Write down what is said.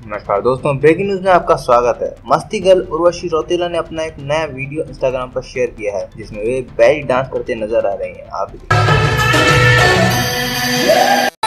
नमस्कार दोस्तों, breaking news में आपका स्वागत है। मस्ती गर्ल उर्वशी रौतेला ने अपना एक नया वीडियो इंस्टाग्राम पर शेयर किया है जिसमें वे बैली डांस करते नजर आ रही हैं। आप